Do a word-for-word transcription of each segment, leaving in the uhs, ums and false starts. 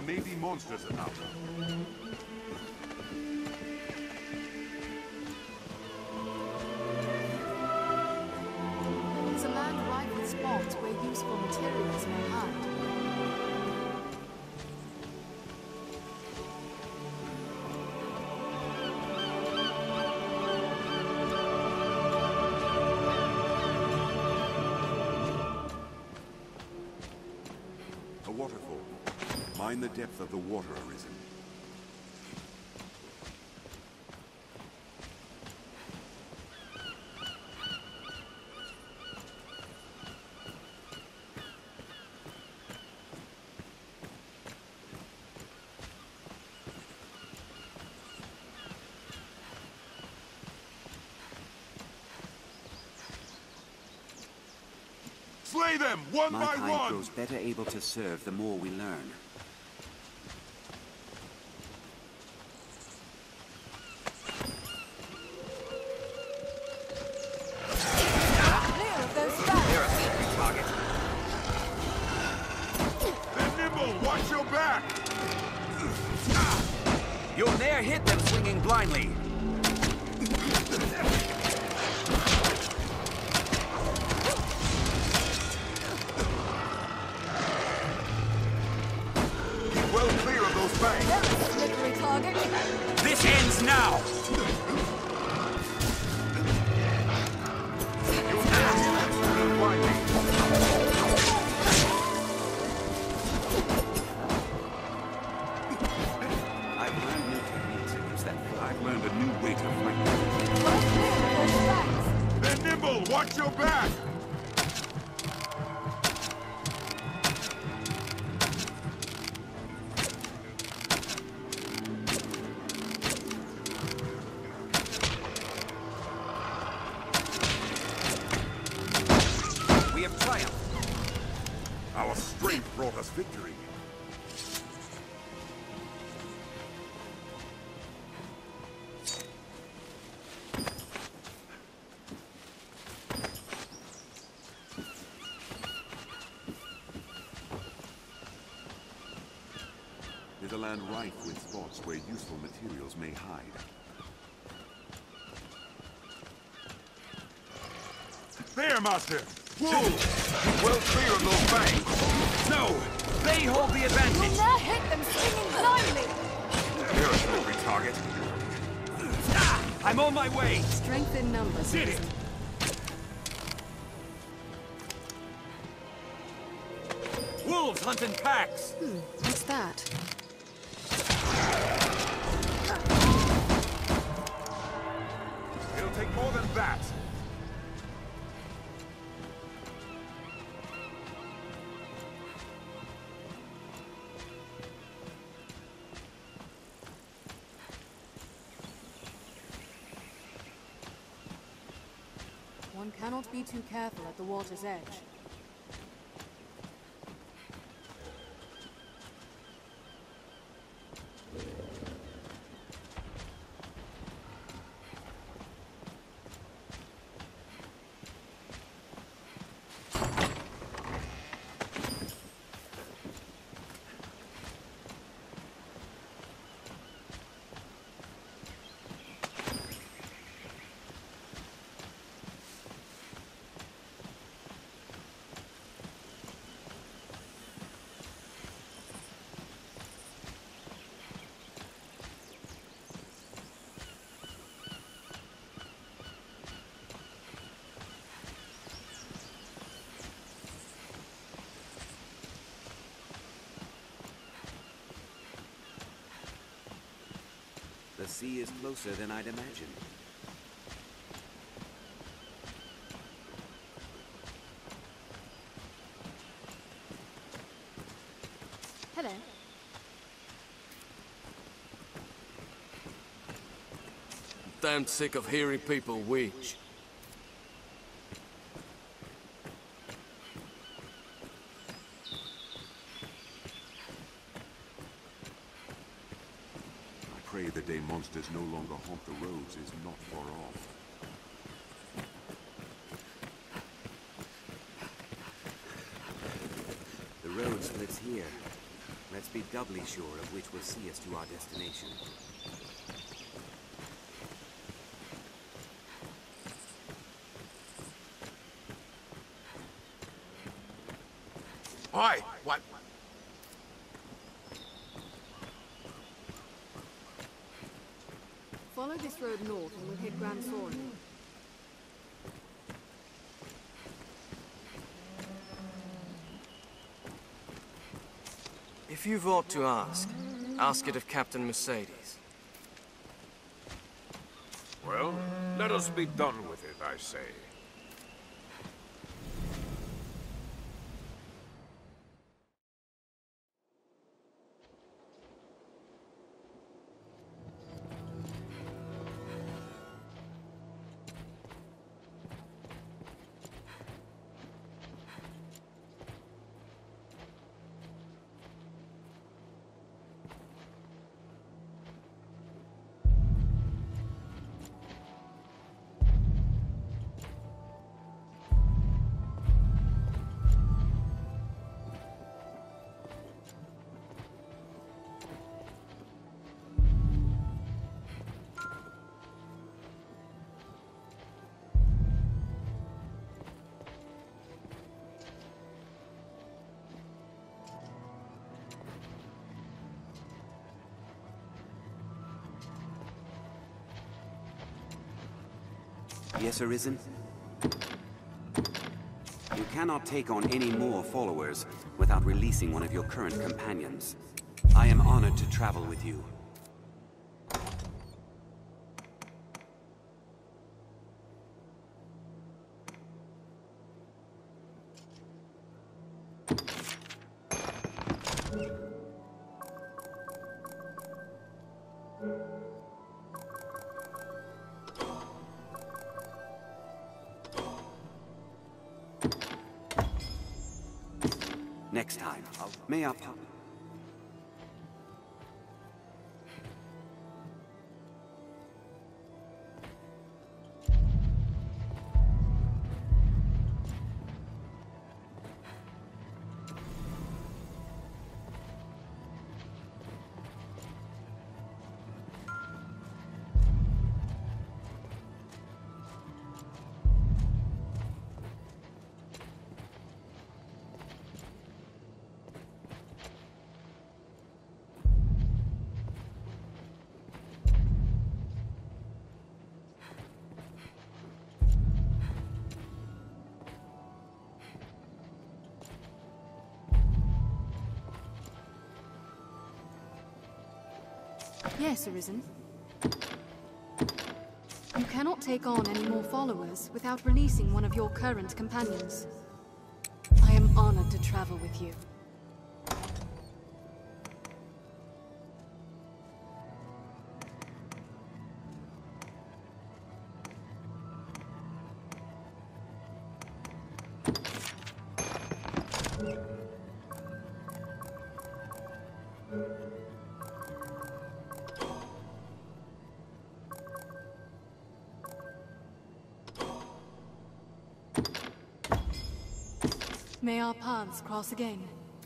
may be monsters about. It's a land rife with spots where useful materials may hide. A waterfall. Mind the depth of the water arisen. Slay them, one My by kind one! grows better able to serve the more we learn. Clear of those spells! They're a sentry target. They're nimble, watch your back! You'll ne'er hit them swinging blindly. Keep well clear of those banks! They're a slippery target. This ends now! You'll never hit them swinging blindly. I've learned new techniques to use that fly. I've learned a new way to fight. Well clear of those spells. They're nimble, watch your back! We have triumphed. Our strength brought us victory. Is a land rife with spots where useful materials may hide. There, Master! Wolves! Keep well clear of those banks! No! They hold the You'll advantage! ne'er hit them swinging blindly. They're a slippery target. Ah, I'm on my way! Strength in numbers. Did it! Wolves hunt in packs! What's that? It'll take more than that. One cannot be too careful at the water's edge. The sea is closer than I'd imagined. Hello. Damn sick of hearing people whinge. I pray the day monsters no longer haunt the roads is not far off. The road splits here. Let's be doubly sure of which will see us to our destination. Oi! What? Follow this road north and we'll hit Grand Soren. If you've aught to ask, ask it of Captain Mercedes. Well, let us be done with it, I say. Yes, Arisen? You cannot take on any more followers without releasing one of your current companions. I am honored to travel with you. Next time, may I... Yes, Arisen. You cannot take on any more followers without releasing one of your current companions. I am honored to travel with you. May our paths cross again.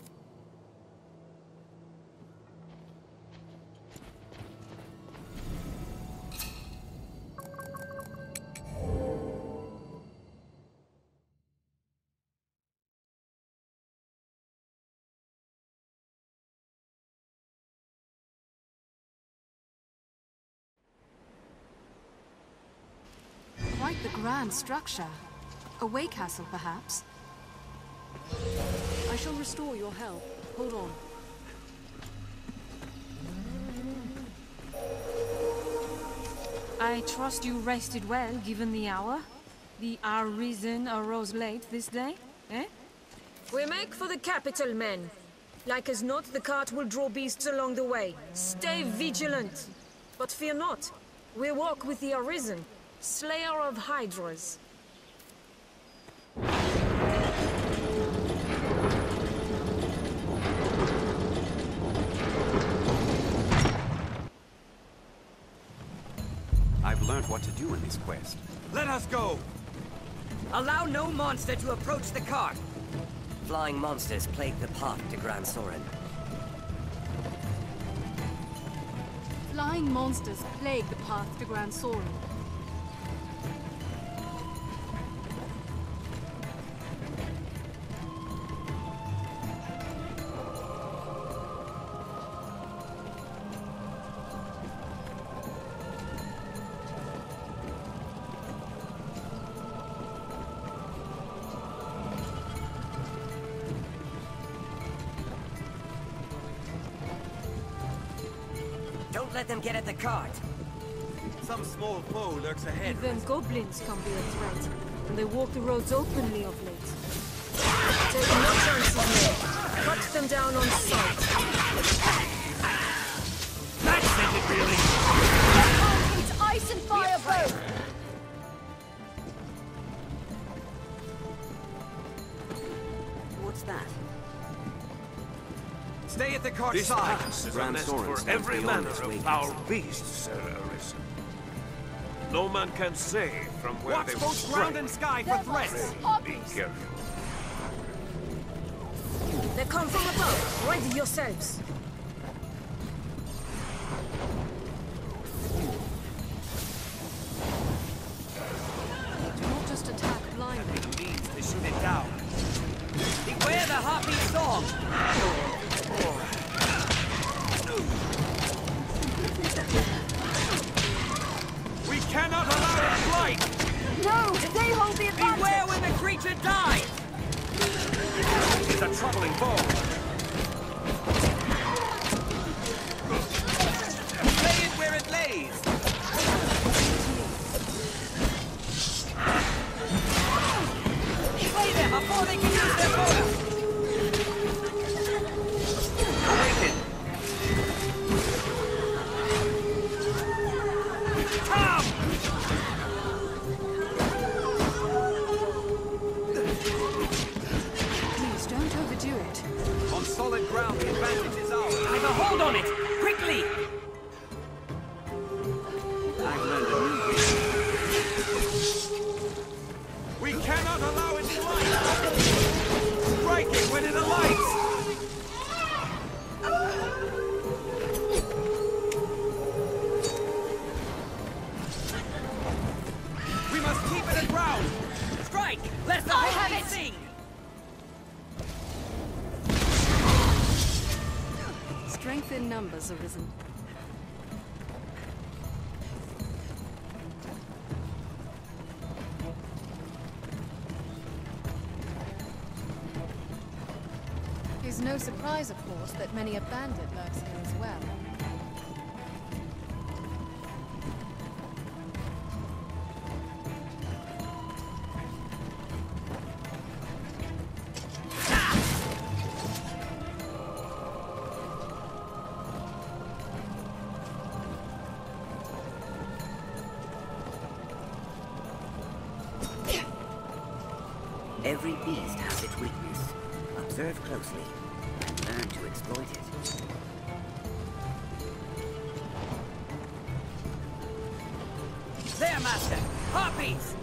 Quite the grand structure. A way castle, perhaps? I shall restore your health. Hold on. I trust you rested well, given the hour? The Arisen arose late this day, eh? We make for the capital, men. Like as not, the cart will draw beasts along the way. Stay vigilant. But fear not. We walk with the Arisen, slayer of hydras. I've learned what to do in this quest. Let us go! Allow no monster to approach the cart! Flying monsters plague the path to Grand Soren. Flying monsters plague the path to Grand Soren. Don't let them get at the cart. Some small foe lurks ahead. Even goblins can be a threat, and they walk the roads openly of late. Take no chances, men. Cut them down on sight. That's it, really. It's ice and fire both! What's that? Stay at the cart This side. pass is a Grand nest Soren for stands every beyond manner this of way foul castle. beasts, Sir Arisen. No man can say from where Watch they will both strike. ground and sky for threats. Be careful. They come from above. Ready yourselves. Do not just attack blindly. Means to shoot it down. Beware the harpy storm! We cannot allow it flight! No! They hold the advantage! Beware when the creature dies! It's a troubling foe. Lay it where it lays! Slay them before they can use their bonus! Awaken! Come! Please don't overdo it. On solid ground, the advantage is ours. Have a hold on it! Quickly! I've learned a new game. We cannot allow it to light! Strike it when it alights! We must keep it aground! Strike! Let the harpy sing! Strength in numbers, Arisen. It's no surprise, of course, that many a bandit lurks here as well. Every beast has its weakness. Observe closely and learn to exploit it. There, Master! Harpies!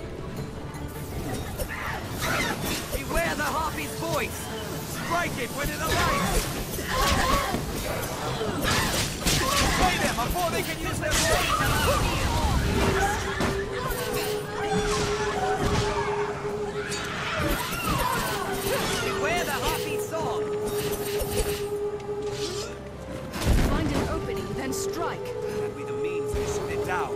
Beware the harpy's voice! Strike it when it alights! Slay them before they can use their voice! Beware the harpy's song! Find an opening, then strike. That'd be the means to shoot it down.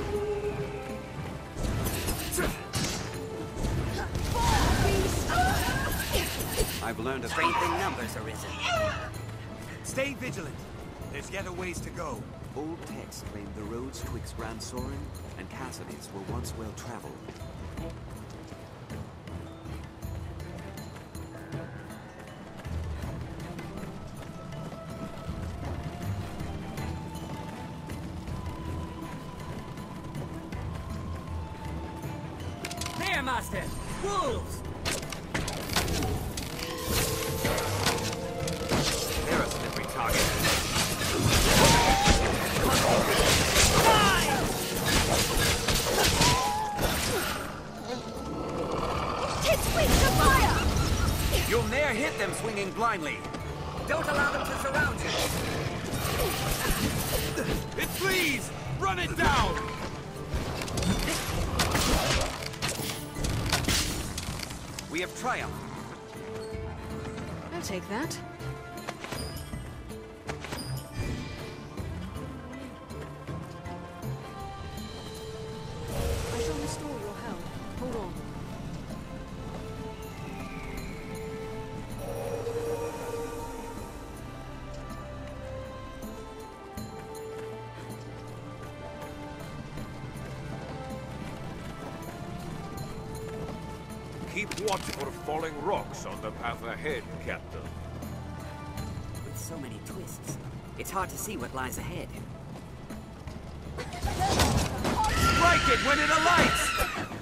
I've learned a Strength in numbers, Arisen. Stay vigilant. There's yet a ways to go. Old texts claim the roads twixt Grand Soren and Cassidy's were once well traveled. There, Master! Wolves! They're a slippery target. It's weak to fire! You'll ne'er hit them swinging blindly. Don't allow them to surround you! It triumph. I'll take that. I shall restore your health. Hold on. Keep watch for falling rocks on the path ahead, Captain. With so many twists, it's hard to see what lies ahead. Strike it when it alights!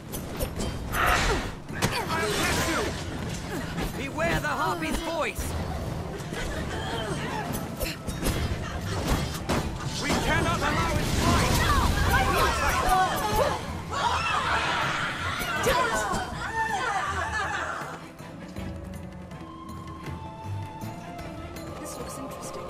I'll catch you! Beware the Harpy's voice! We cannot allow its flight! This looks interesting.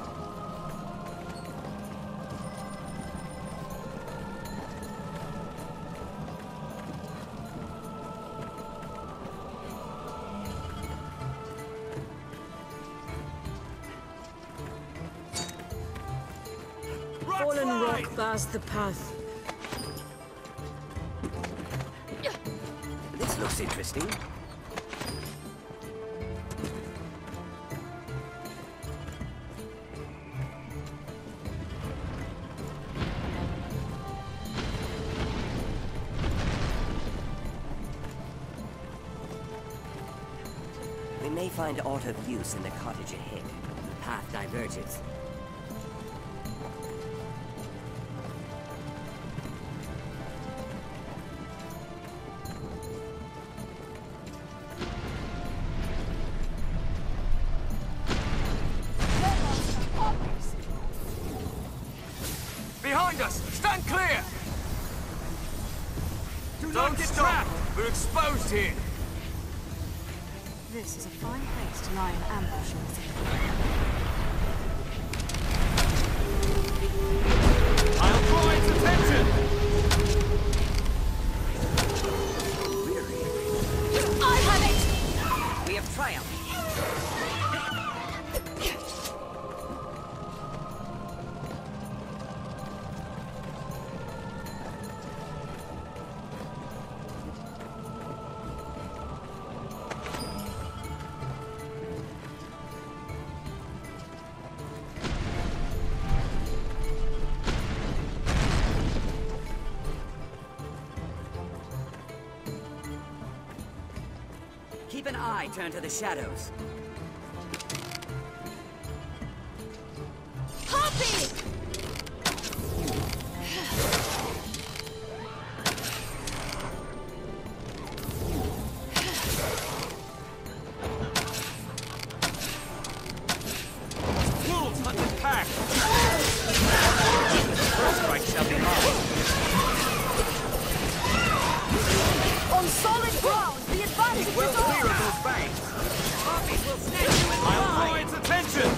Fallen rock bars the path. This looks interesting. We may find aught of use in the cottage ahead. The path diverges. Behind us! Stand clear! Do not Don't get stop. trapped! We're exposed here! This is a fine place to lie in ambush, I'll draw its attention! I have it! We have triumphed. Keep an eye turned to the shadows. Harpy! Wolves hunt the pack! First strike shall be mine. On solid ground, the advantage Well is clear of ours! those banks. Harpies will snatch you in the I'll draw eye. its attention!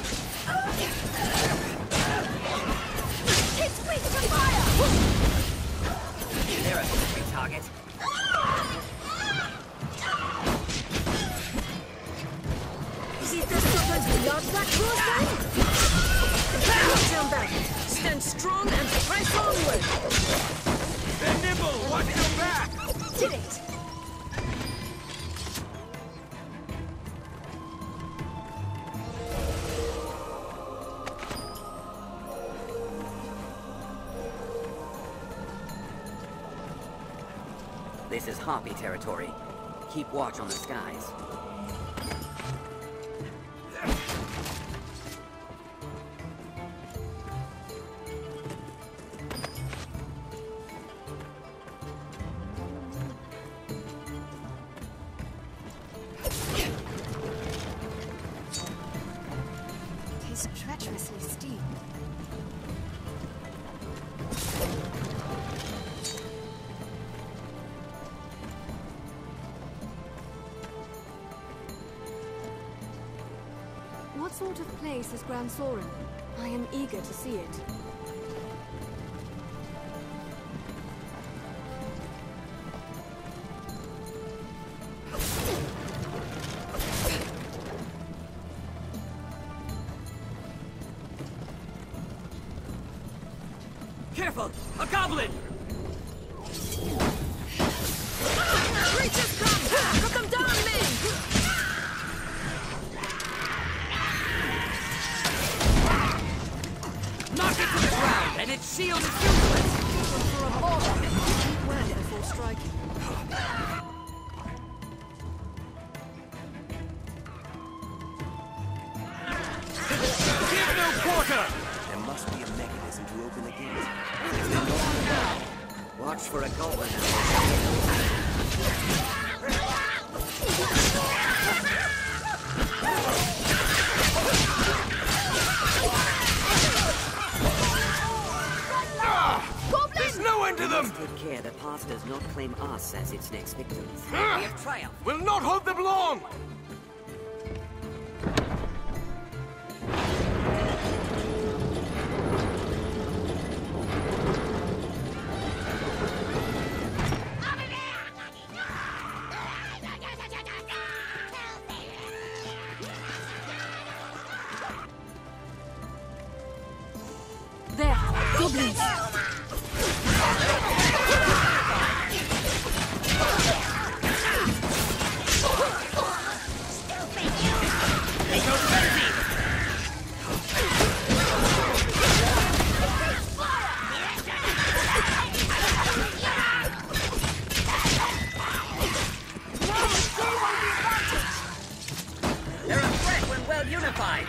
It's quick to fire! They're a slippery target. Is it the serpent beyond that cross then? Don't turn back. Stand strong and press onward. They're nimble! Watch your back! Did it! This is Harpy territory. Keep watch on the skies. It is treacherously steep. What sort of place is Gran Soren? I am eager to see it. Careful! A goblin! Creatures come! Cut them down, men! Knock it to the ground, and its shield is useless! For a moment, think well before striking. Give no quarter! There must be a mechanism to open the gate. Watch for a goblin. There's no end to them! Take care the path does not claim us as its next victims. We have triumphed. We'll not hold them long! There, goblins! They're a threat when well unified.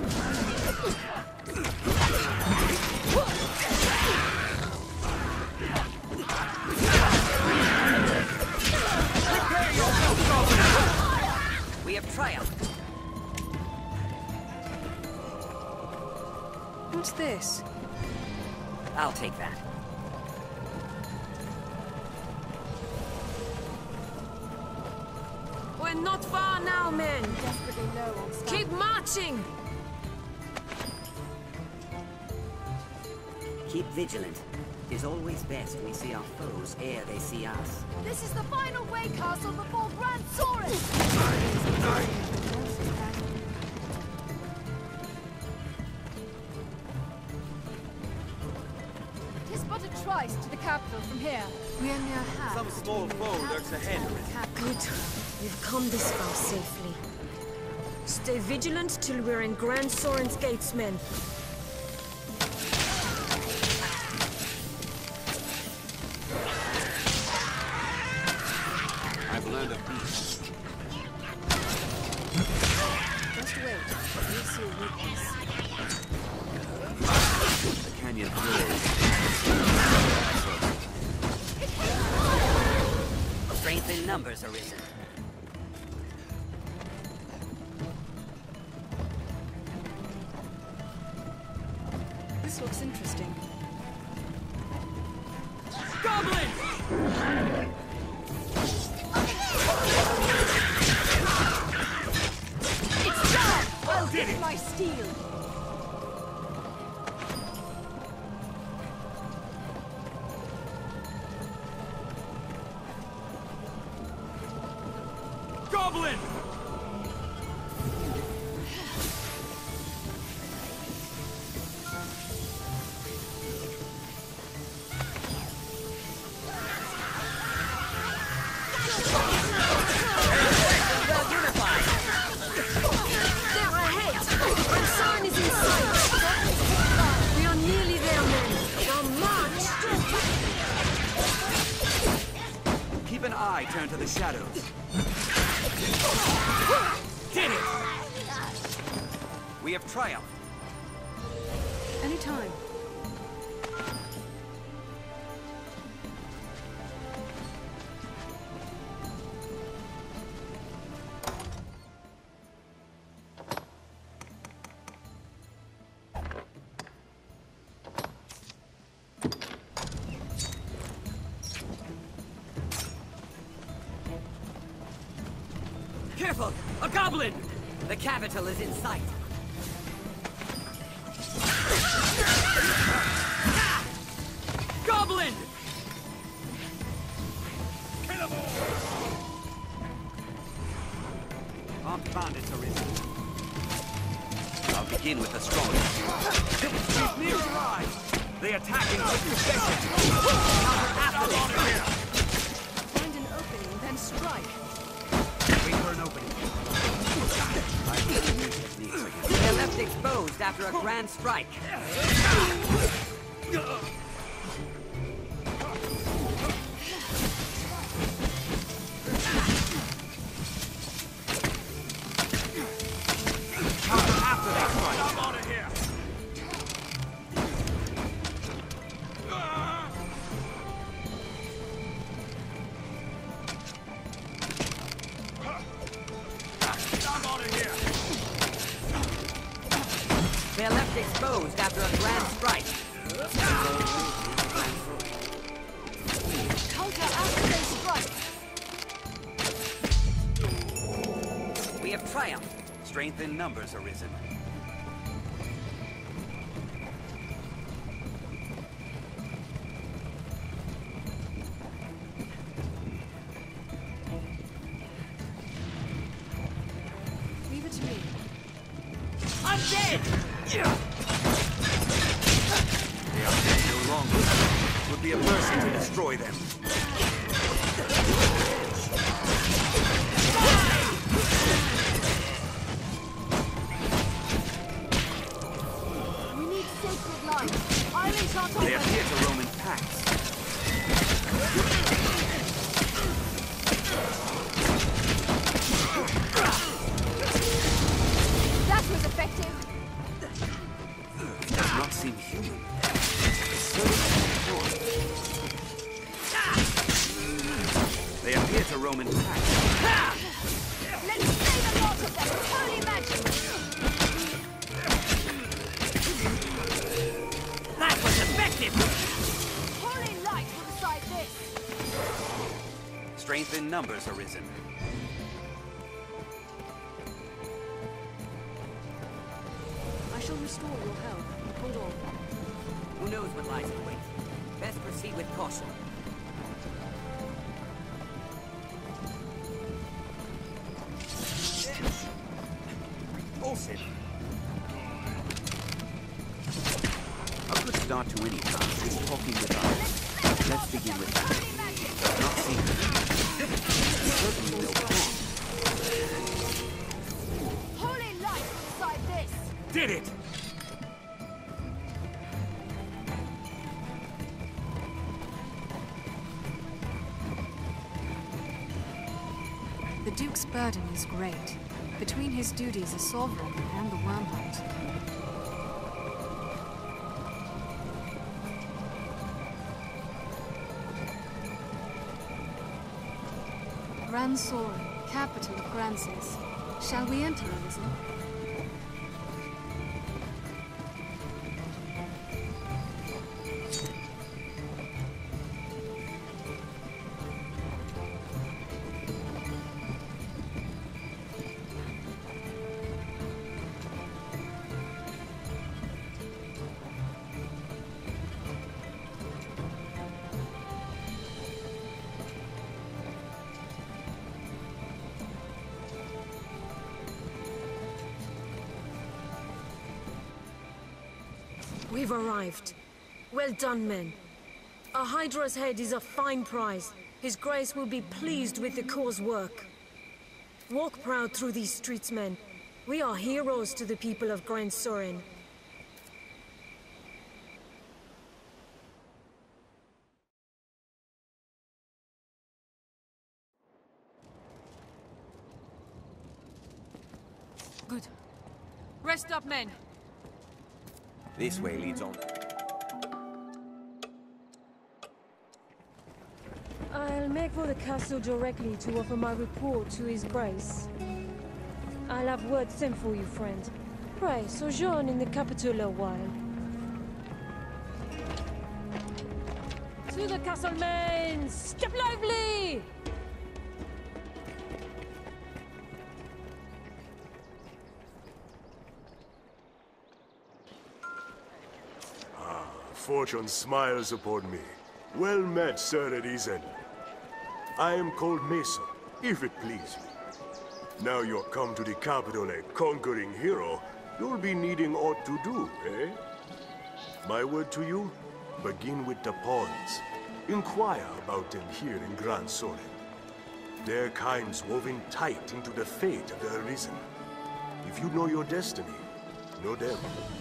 We have triumphed. What's this? I'll take that. We're not far now, men! Desperately low on stamina. Keep marching! Keep vigilant. It is always best we see our foes ere they see us. This is the final way castle before Grand Saurus! Tis but a trice to the capital from here. We are near half. Some small foe lurks ahead. Good. We've come this far safely. Stay vigilant till we're in Grand Soren's gates, men. I've learned a piece. Just wait. We'll see a weakness. The canyon floor. Strength in numbers arisen. This looks interesting. Goblin! It's done! I'll give it my steel! Goblin! Well unified. They're ahead! Grand Soren is in sight! We are nearly there, men. Now march! Keep an eye turned to the shadows. Did it! We have triumphed. Anytime. Careful! A goblin! The capital is in sight. Goblin! Armed bandits are in. I'll begin with the strongest. Near arrived! They attack in quick succession. Counter after this. Find an opening, then strike. Wait for an opening. They're left exposed after a grand strike. Counter after that strike. I'm out of here. I'm out of here. They're left exposed after a grand strike. Counter after they strike. We have triumphed. Strength in numbers arisen. Leave it to me. I'm dead! They are dead no longer. It would be a mercy to destroy them. We need sacred light. Island shot They open. appear to Roman packs. That was effective. Does not seem human. They appear to Roman packs. Let's slay the lot of them. Holy magic. That was effective! Holy light will decide this. Strength in numbers arisen. I shall restore your health. Hold on. Who knows what lies in wait? Best proceed with caution. Olsen. A good start to any task is talking with others. Let's begin with that. Does not seem certainly no harm. Holy light will decide this. Did it! The Duke's burden is great. Between his duties as sovereign and the worm hunt. Gran Soren, capital of Grances. Shall we enter, Arisen? We've arrived. Well done, men. A Hydra's head is a fine prize. His Grace will be pleased with the Corps' work. Walk proud through these streets, men. We are heroes to the people of Gran Soren. Good. Rest up, men. This way leads on. I'll make for the castle directly to offer my report to His Grace. I'll have word sent for you, friend. Pray, sojourn in the capital a while. To the castle, men! Step lively! Fortune smiles upon me. Well met, Sir Arisen. I am called Mesa, if it please you. Now you're come to the capital a conquering hero, you'll be needing aught to do, eh? My word to you, Begin with the pawns. Inquire about them here in Gran Soren. Their kind's woven tight into the fate of the Arisen. If you know your destiny, know them.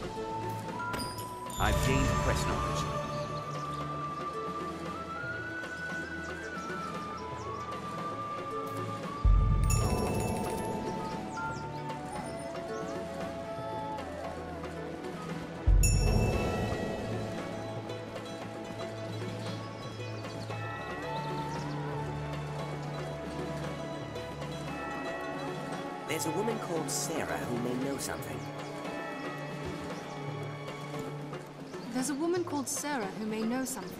I've gained quest knowledge. There's a woman called Sarah who may know something. There's a woman called Sarah who may know something.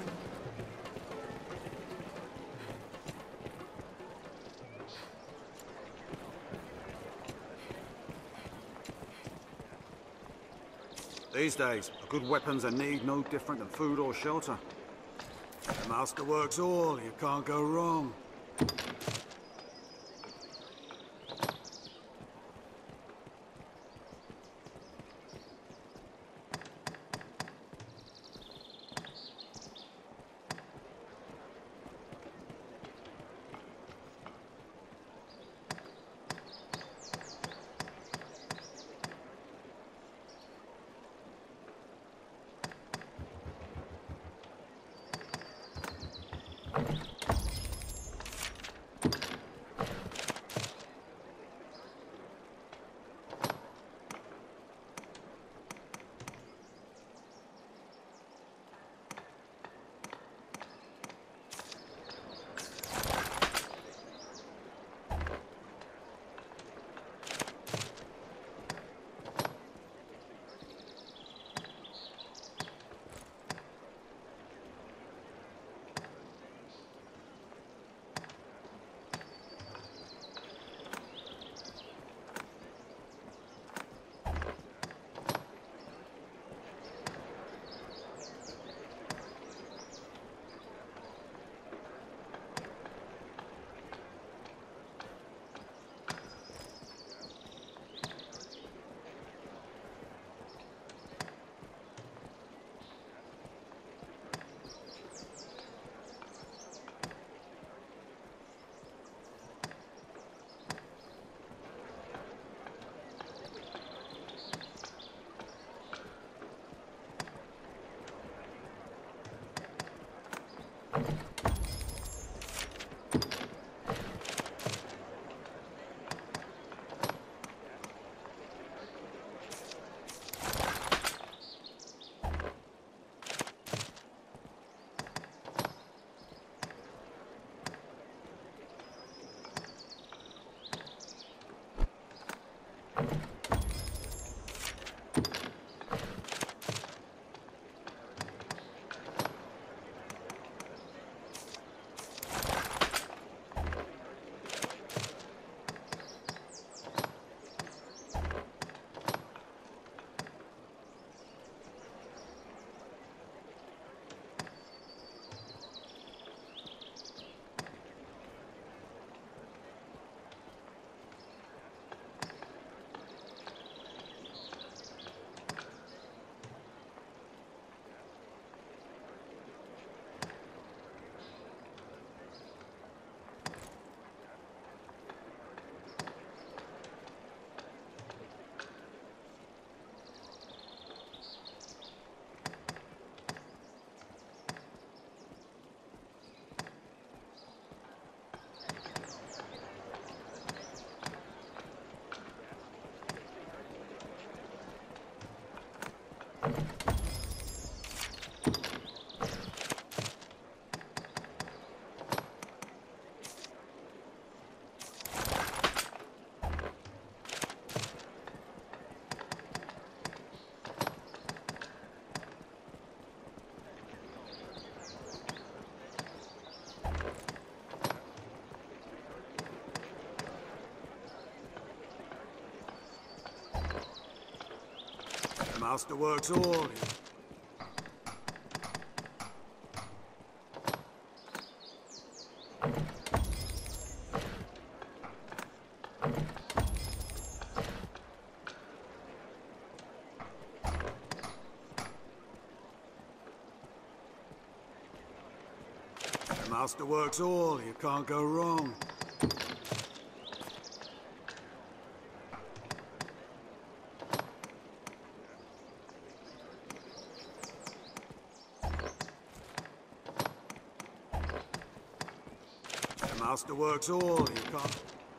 These days, a good weapon's a need no different than food or shelter. The master works all, you can't go wrong. Master works all. The master works all, you can't go wrong. The master works all, you can't...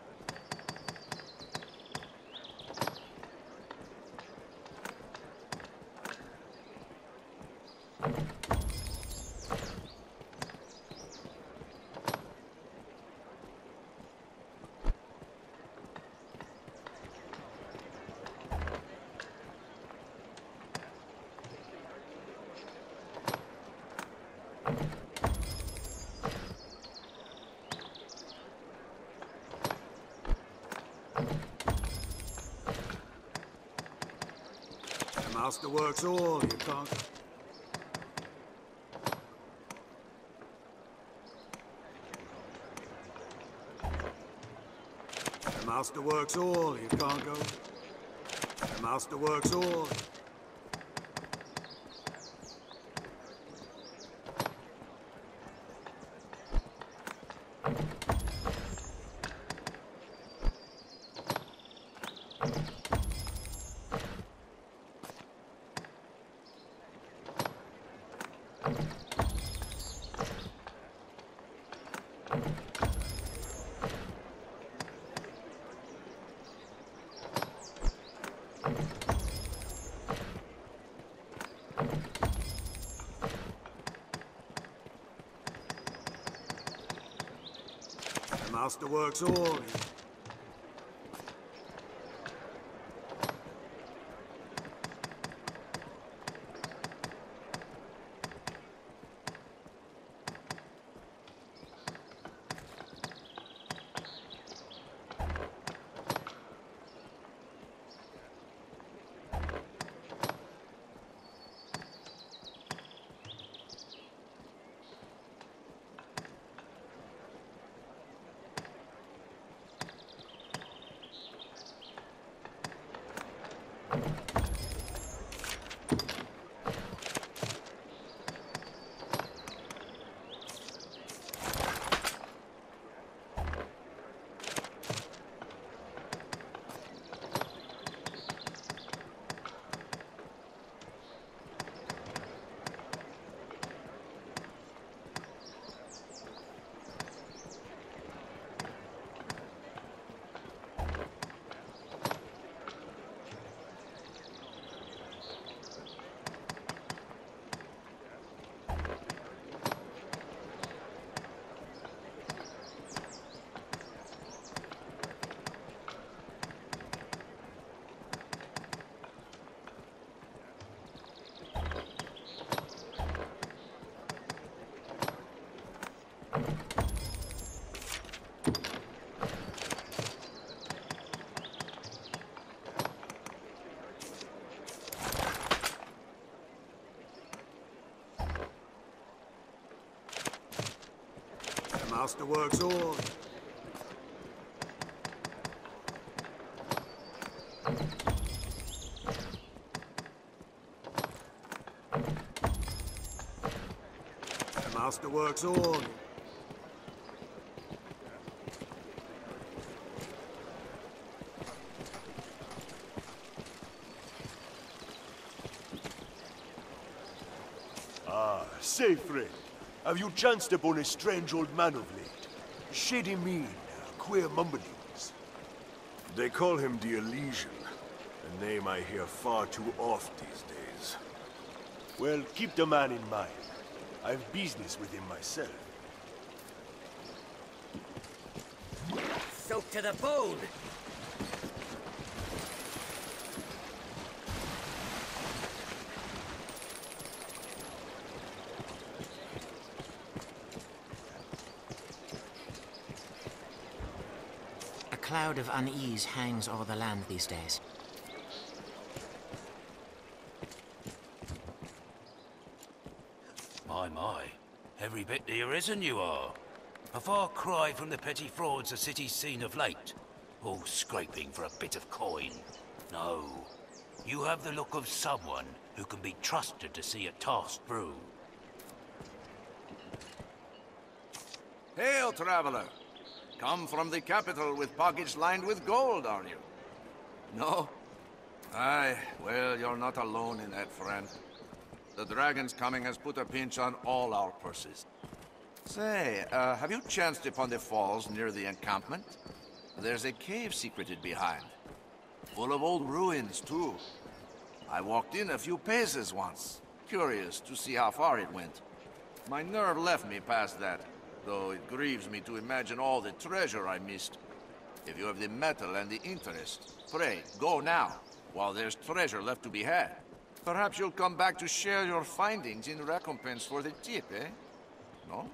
The master works all, you can't... The master works all, you can't go... The master works all... The master works all... The master works all... The master works all... Ah, say, friend. Have you chanced upon a strange old man of late? Shady mien, queer mumblings. They call him the Elysian, a name I hear far too oft these days. Well, keep the man in mind. I've business with him myself. Soaked to the bone! A cloud of unease hangs over the land these days. My, my. Every bit the arisen you are. A far cry from the petty frauds the city's seen of late. All scraping for a bit of coin. No. You have the look of someone who can be trusted to see a task through. Hail, traveler! Come from the capital with pockets lined with gold, are you? No? Aye, well, you're not alone in that, friend. The dragon's coming has put a pinch on all our purses. Say, uh, have you chanced upon the falls near the encampment? There's a cave secreted behind. Full of old ruins, too. I walked in a few paces once, curious to see how far it went. My nerve left me past that, though it grieves me to imagine all the treasure I missed. If you have the metal and the interest, pray, go now, while there's treasure left to be had. Perhaps you'll come back to share your findings in recompense for the tip, eh? No?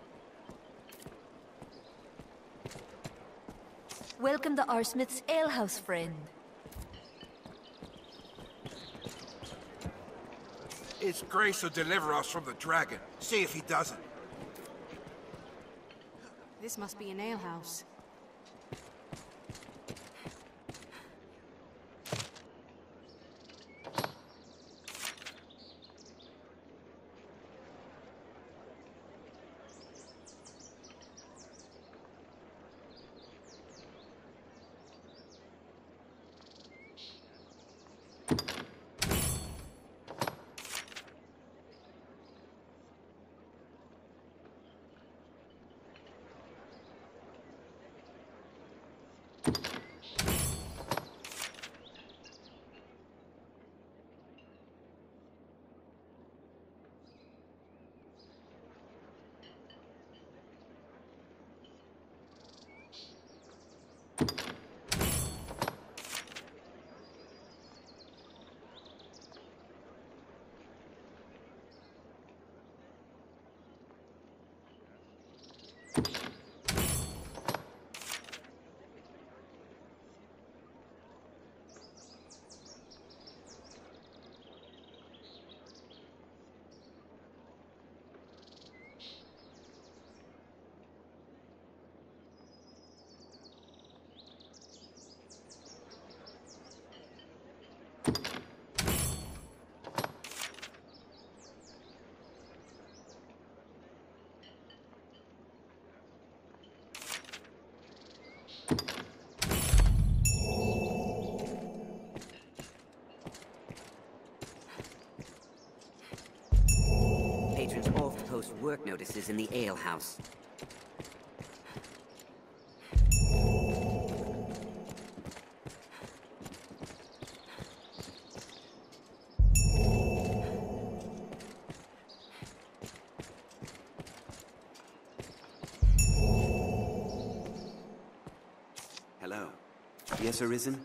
Welcome to Arsmith's alehouse, friend. It's Grace to deliver us from the dragon. See if he doesn't. This must be an alehouse. Patrons oft post work notices in the alehouse. Hello. Yes, Arisen?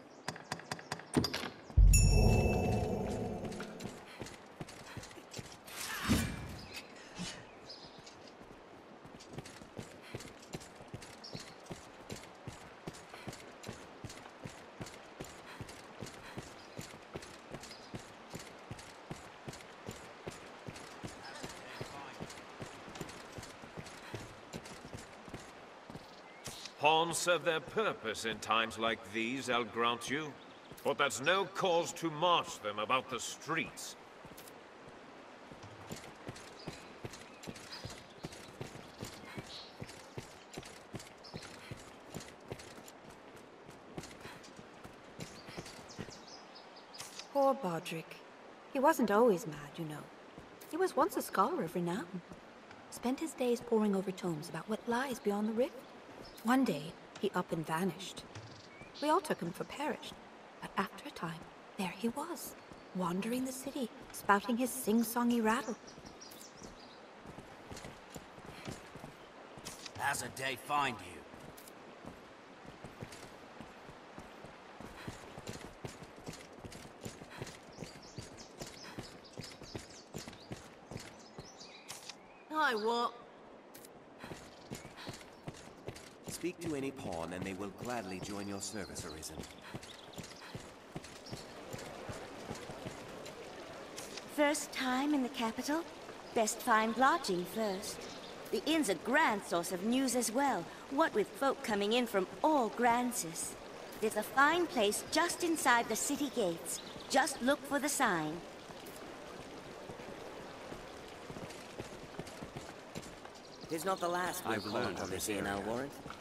Pawns serve their purpose in times like these, I'll grant you. But that's no cause to march them about the streets. Poor Bodrick. He wasn't always mad, you know. He was once a scholar of renown. Spent his days poring over tomes about what lies beyond the rift. One day, he up and vanished. We all took him for perished, but after a time, there he was, wandering the city, spouting his sing-songy rattle. How's a day find you? I what? Speak to any pawn and they will gladly join your service, Arisen. First time in the capital? Best find lodging first. The inn's a grand source of news as well, what with folk coming in from all Grancis. There's a fine place just inside the city gates. Just look for the sign. 'Tis not the last we've I've called learned upon of this this inn, area. I'll warrant.